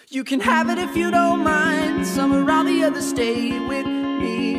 You can have it if you don't mind. Somewhere around the other state with me.